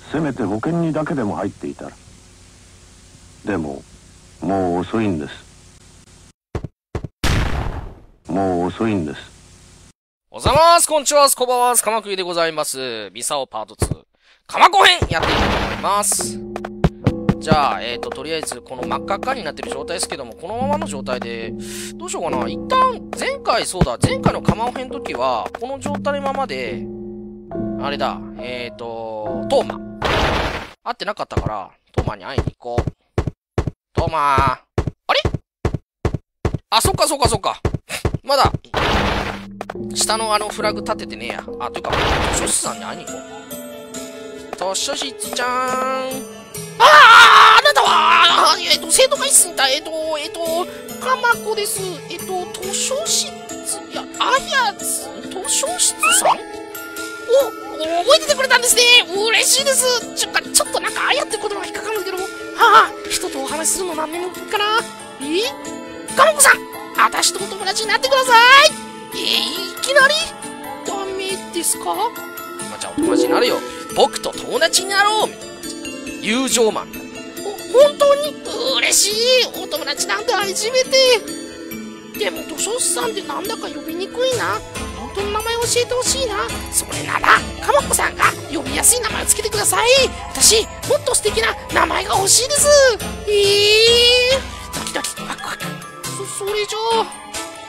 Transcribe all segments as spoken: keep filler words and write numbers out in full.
せめて保険にだけでも入っていたら。でももう遅いんです。もう遅いんです。 おはようございます。こんにちは。こんばんは。鎌栗でございます。ミサオパートツー。鎌子編やっていきたいと思います。じゃあ、えーと、とりあえず、この真っ赤っかになってる状態ですけども、このままの状態で、どうしようかな。一旦、前回、そうだ、前回の鎌尾編の時は、この状態のままで、あれだ、えーと、トーマ。会ってなかったから、トーマに会いに行こう。トーマー。あれあ、そっかそっかそっか。まだ、下のあのフラグ立ててねえや。あ、というか、図書室さんに会いに行こう。図書室ちゃーん。ああ、あなたは、えっと、生徒会室にいた、えっと、えっと、かまこです。えっと、図書室、いや、あやつ、図書室さんお、覚えててくれたんですね。嬉しいです。ちょ、ちょっとなんか、あやって言葉が引っかかるんだけども、はあ、人とお話しするの何年もかな。えかまこさん、あたしとお友達になってください。えー、いきなりダメですか？まあ、じゃあお友達になるよ。僕と友達になろうみたいな感じ。友情マンだ。お、本当に嬉しい。お友達なんて初めて。でも図書室さんってなんだか呼びにくいな。本当の名前教えてほしいな。それならかまこさんが呼びやすい名前をつけてください。私もっと素敵な名前が欲しいです。えー、ドキドキワクワク。そ、それじゃあ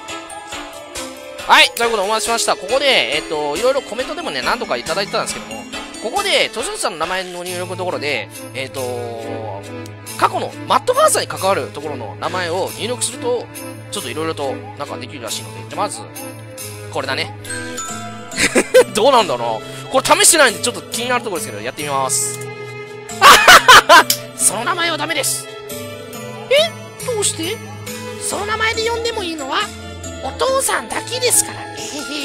はい、ということでお待ちしました。ここで、えっと、いろいろコメントでもね、何度かいただいてたんですけども、ここで、図書室さんの名前の入力のところで、えっと、過去のマッドファーザーに関わるところの名前を入力すると、ちょっといろいろと、なんかできるらしいので、じゃ、まず、これだね。どうなんだろうな。これ試してないんで、ちょっと気になるところですけど、やってみます。その名前はダメです。え？どうして？その名前で呼んでもいいのは、お父さんだけですから。えへへ。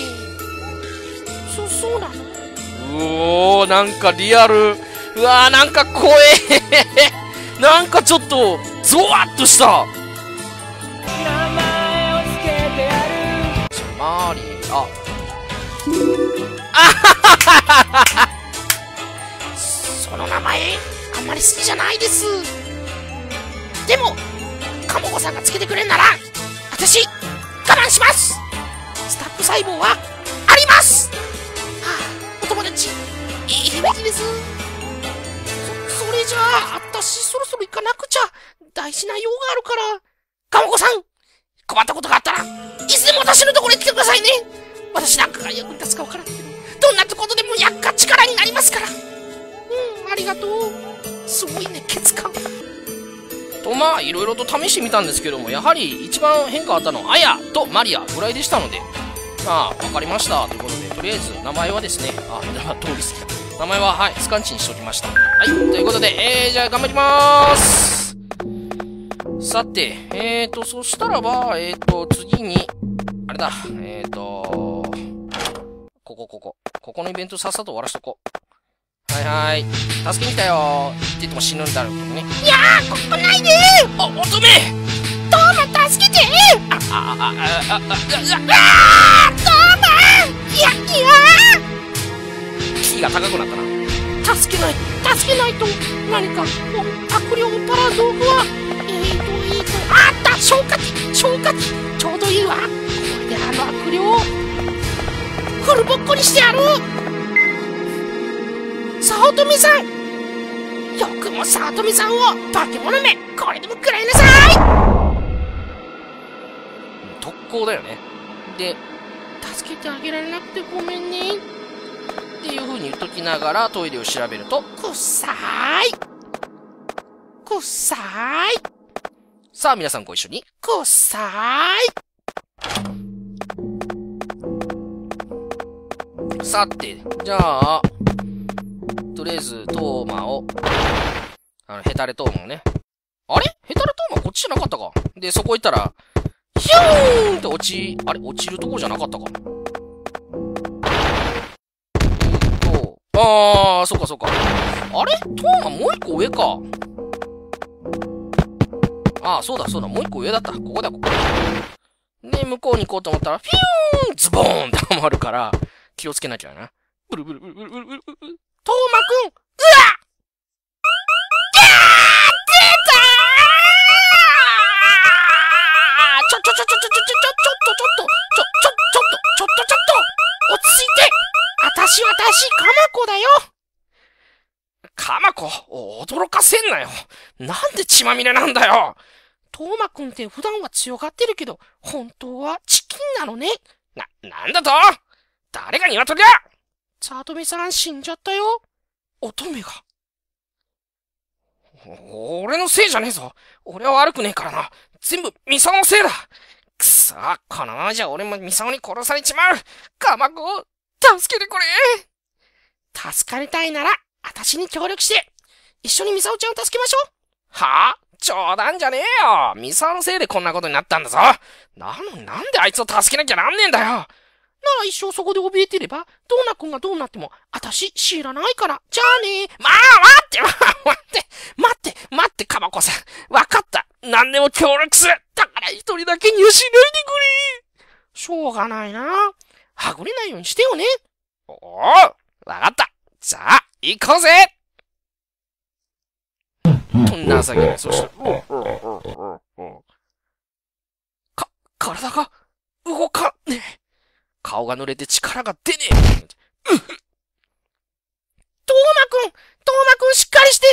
そ、そうなの？うおー、なんかリアル。うわー、なんか怖え。なんかちょっと、ゾワッとした。名前をつけてやる。ちょ、マーリー、あ。あはははは。その名前、あんまり好きじゃないです。でも、かもこさんがつけてくれんなら、私、我慢します。スタッフ細胞はあります。はあ、お友達いいべきです。そ、それじゃあ、あたしそろそろ行かなくちゃ。大事な用があるから。かもこさん、困ったことがあったらいつでも私のところに来てくださいね。私なんかが役に立つかわからんけど、どんなことでも役が力になりますから。うん、ありがとう。すごい熱血感と、まあ、いろいろと試してみたんですけども、やはり一番変化あったのは、あやとマリアぐらいでしたので、まあ、わかりました。ということで、とりあえず、名前はですね、あ、通り過ぎた。名前は、はい、スカンチにしておきました。はい、ということで、えー、じゃあ、頑張りまーす。さて、えーと、そしたらば、えーと、次に、あれだ、えーと、ここ、ここ。ここのイベントさっさと終わらしとこう。はいはい。助けに来たよー。って言っても死ぬんだろうけどね。いやー、ここないでー。あ、乙女トーマ、助けてー。あ、あ、あ、あ、あ、あ、あ、あ、あ、トーマいや、いやーキーが高くなったな。助けない、助けないと。何か、悪霊パラ道具は、えーと、えーと、あった、消火器、消火器。ちょうどいいわ。これであの悪霊を、フルボッコにしてやる。早乙女さん、よくも早乙女さんを化け物め、これでも食らいなさい。特攻だよね。で、助けてあげられなくてごめんねっていう風に言っときながらトイレを調べると、くっさーいくっさーい。さあ皆さんご一緒に、くっさーい。さて、じゃあとりあえず、トーマを、あの、ヘタレトーマをね。あれヘタレトーマこっちじゃなかったか。で、そこ行ったら、ヒューンって落ち、あれ落ちるとこじゃなかったか。えーと、あー、そっかそっか。あれトーマもう一個上か。あー、そうだそうだ、もう一個上だった。ここだ、ここ。で、向こうに行こうと思ったら、フィューンズボーンってはまるから、気をつけなきゃな。ブルブルブルブルブルブルブル。トーマくん、うわ私、私、かまこだよ。かまこ、驚かせんなよ。なんで血まみれなんだよ。トーマくんって普段は強がってるけど、本当はチキンなのね。な、なんだと？誰が鶏だ？さとみさん死んじゃったよ。乙女が。俺のせいじゃねえぞ。俺は悪くねえからな。全部ミサオのせいだ。くそ、このままじゃ俺もミサオに殺されちまう。かまこ、助けてくれ。助かりたいなら、私に協力して、一緒にミサオちゃんを助けましょう。はぁ、冗談じゃねえよ。ミサオのせいでこんなことになったんだぞ。なのになんであいつを助けなきゃなんねえんだよ。なら一生そこで怯えてれば、ドーナ君がどうなっても、私知らないから。じゃあねー。まあ、待って、待って、待って、待って、かまこさん。わかった。何でも協力する。だから一人だけにはしないでくれ。しょうがないな。はぐれないようにしてよね。おお、わかった。じゃあ、行こうぜ。情けない。そして、か、体が動かんねえ。顔が濡れて力が出ねえ。トーマくん、トーマくんしっかりして。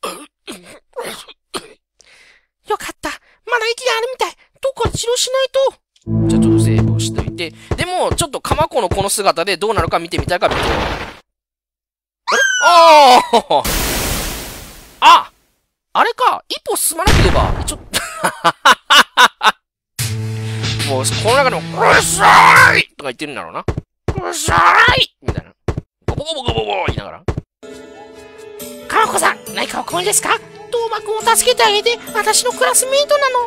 よかった。まだ息があるみたい。どこか治療しないと。じゃあちょっとセーブをしといて。でも、ちょっとカマコのこの姿でどうなるか見てみたいから見てよ。あれ？ああああれか。一歩進まなければ、ちょっと、もう、この中でも、うっしゃーいとか言ってるんだろうな。うっしゃーいみたいな。ゴボゴボゴボゴボ言いながら。かまこさん、何かお困りですか？トーマくんを助けてあげて、私のクラスメイトなの。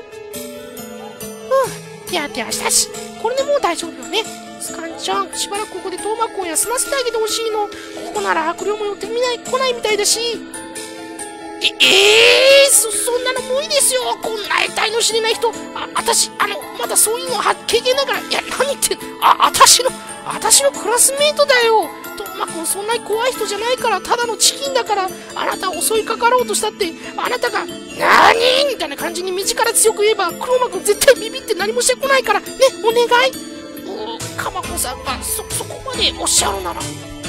うん、手当てはしたし、これでもう大丈夫よね。スカンちゃん、しばらくここでトーマくんを休ませてあげてほしいの。ここなら悪霊も寄ってみない、来ないみたいだし。え、えー、そ、そんなの無理ですよ。こんな得体の知れない人。あ、あたし、あの、まだそういうのは経験ながら、いや、何言ってんの。あ、あたしの、あたしのクラスメイトだよ。トーマくんそんなに怖い人じゃないから、ただのチキンだから、あなたを襲いかかろうとしたって、あなたが、なーにーみたいな感じに目力強く言えば、クローマくん絶対ビビって何もしてこないから、ね、お願い。うー、かまこさんが、そ、そこまでおっしゃるなら。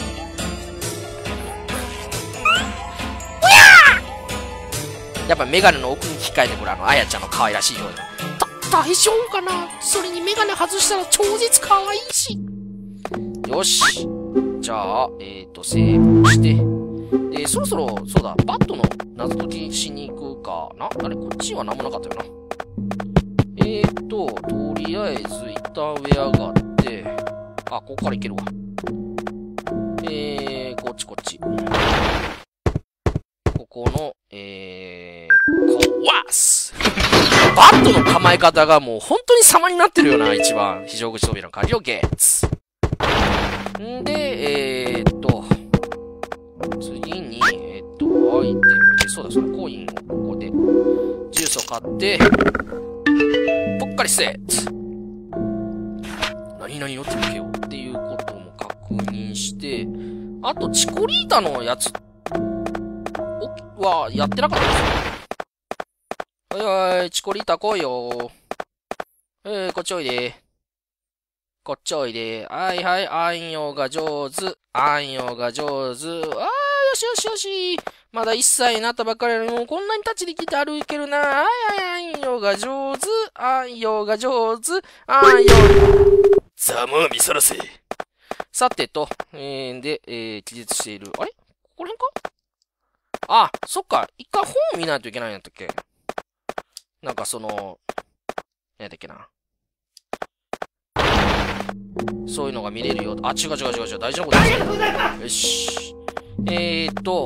やっぱメガネの奥に控えてくるあのあやちゃんの可愛らしい表情。だ、大丈夫かな？それにメガネ外したら超絶可愛いし。よし。じゃあ、えーと、セーブして。で、そろそろ、そうだ、バットの謎解きしに行くかな？あれ、こっちは何もなかったよな。えーと、とりあえず、一旦上上がって、あ、ここから行けるわ。えー、こっちこっち。ここの、えー、こわすバットの構え方がもう本当に様になってるよな、一番。非常口扉の鍵をゲッツ。んで、えーっと、次に、えーっと、アイテムで、そうだ、そのコインをここで、ジュースを買って、ぽっかりセット。何々の続けようっていうことも確認して、あと、チコリータのやつ、は、やってなかったですよ。はいはい、チコリータ来いよ。えー、こっちおいで。こっちおいで。はいはい、暗用が上手。暗用が上手。あー、よしよしよし。まだ一歳になったばっかりなのに、もうこんなにタッチできて歩けるな。はいはい、暗用が上手。暗用が上手。暗用。ざまあ見さらせ。さてと、えー、で、えー、記述している。あれここら辺か？あ、そっか。一回本を見ないといけないんやったっけ？なんかその、何やったっけな。そういうのが見れるよ。あ、違う違う違う違う。大事なことですよ。よし。えーと、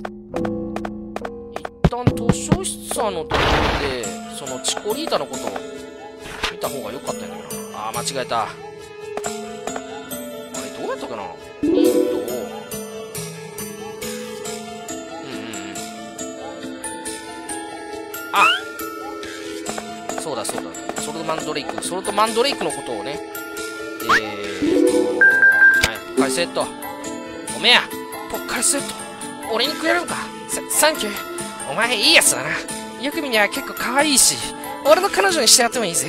一旦図書室さんのところで、そのチコリータのことを見た方が良かったんだけどな。あー、間違えた。あれ、どうやったかな？ヒントを、あ、そうだそうだ。ソルトマンドレイク。ソルトマンドレイクのことをね。えーと、はい、ポッカリセット。おめえや、ポッカリセット。俺にくれるんか。サ、サンキュー。お前いいやつだな。よく見には結構可愛いし、俺の彼女にしてやってもいいぜ。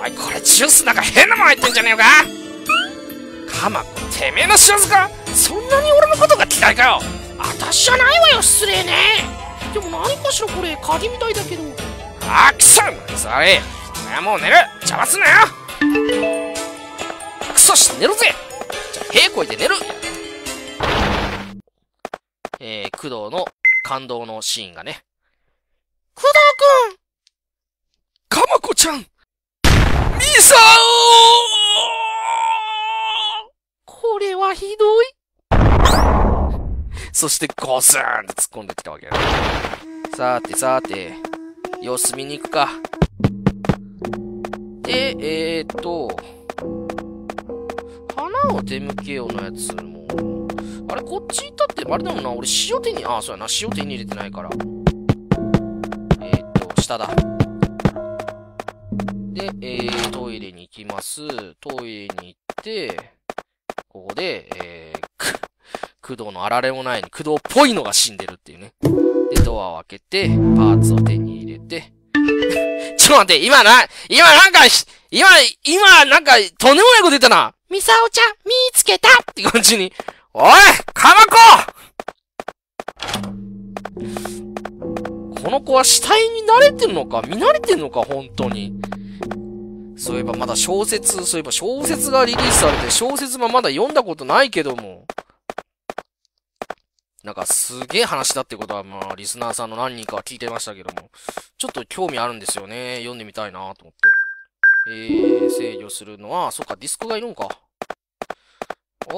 おい、これジュースなんか変なもん入ってんじゃねえのか。カマコ、てめえの仕業か。そんなに俺のことが嫌いかよ。あたしじゃないわよ、失礼ね。でも何かしらこれ、鍵みたいだけど。あ、くそ、何それ。俺はもう寝る。邪魔すんなよ。くそして寝るぜ。じゃあ、屁こいて寝る。えー、工藤の感動のシーンがね。工藤くん、かまこちゃん、ミサオ。これはひどい。そしてゴスーンって突っ込んできたわけだ。さーてさーて、様子見に行くか。で、えーっと、花を手向けようのやつも、あれ、こっち行ったって、あれだもんな、俺塩手に、ああ、そうやな、塩手に入れてないから。えーっと、下だ。で、えー、トイレに行きます。トイレに行って、ここで、えー、く、工藤のあられもないに、工藤っぽいのが死んでるっていうね。で、ドアを開けて、パーツを手に入れて、ちょっと待って、今な、今なんか、今、今なんか、とんでもないこと言ったな。ミサオちゃん、見つけたって感じに。おいカマコこの子は死体に慣れてんのか見慣れてんのか本当に。そういえばまだ小説、そういえば小説がリリースされて、小説もまだ読んだことないけども。なんかすげえ話だってことは、まあ、リスナーさんの何人かは聞いてましたけども。ちょっと興味あるんですよね。読んでみたいなと思って。えー、制御するのは、そっか、ディスクがいるんか。あれ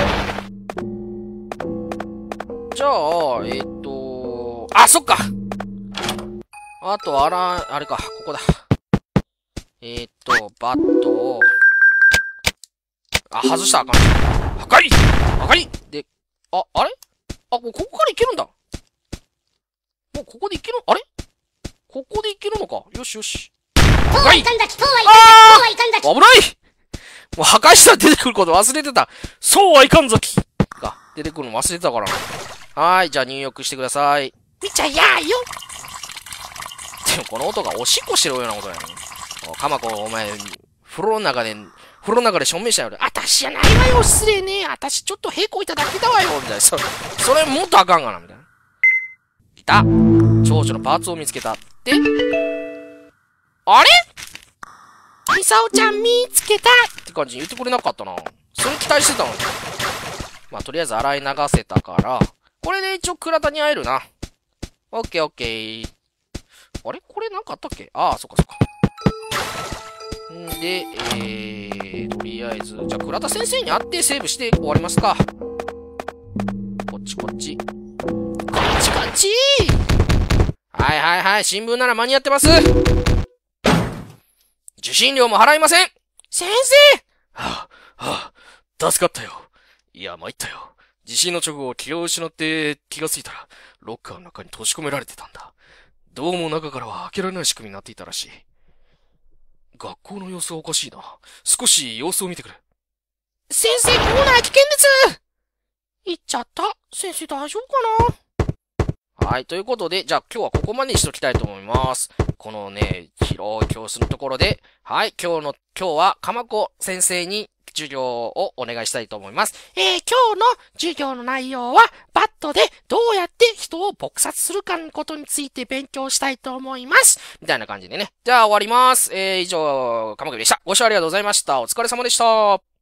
じゃあ、えっと、あ、そっかあと、あら、あれか、ここだ。えー、っと、バットを、あ、外したらあかん。破壊破壊で、あ、あれあ、ここからいけるんだ。もうここでいける、あれここでいけるのか。よしよし。破壊あー危ないもう破壊したら出てくること忘れてた。そうはいかんぞきが出てくるの忘れてたからな。はーい、じゃあ入浴してください。見ちゃやーよでもこの音がおしっこしてるようなことやね。かまこ、お前、風呂の中で、風呂の中で証明したよ。あたしじゃないわよ、失礼ね。あたしちょっと屁こいただけだわよ、みたいな。それ、それもっとあかんがな、みたいな。いた長女のパーツを見つけた。で、あれミサオちゃん見つけたって感じに言ってくれなかったな。それ期待してたのに。まあ、とりあえず洗い流せたから、これで一応倉田に会えるな。オッケーオッケー。あれこれなんかあったっけああ、そっかそっか。んで、えー、とりあえず、じゃあ倉田先生に会ってセーブして終わりますか。こっちこっち。こっちこっちはいはいはい、新聞なら間に合ってます。受信料も払いません先生はぁ、はぁ、助かったよ。いや、参ったよ。地震の直後、気を失って気がついたら、ロッカーの中に閉じ込められてたんだ。どうも中からは開けられない仕組みになっていたらしい。学校の様子はおかしいな。少し様子を見てくれ。先生、コーナー危険です行っちゃった。先生大丈夫かなはい、ということで、じゃあ今日はここまでにしときたいと思います。このね、広い教室のところで、はい、今日の、今日はかまこ先生に授業をお願いしたいと思います。えー、今日の授業の内容は、バットでどうやって人を撲殺するかのことについて勉強したいと思います。みたいな感じでね。じゃあ終わります。えー、以上、かまこでした。ご視聴ありがとうございました。お疲れ様でした。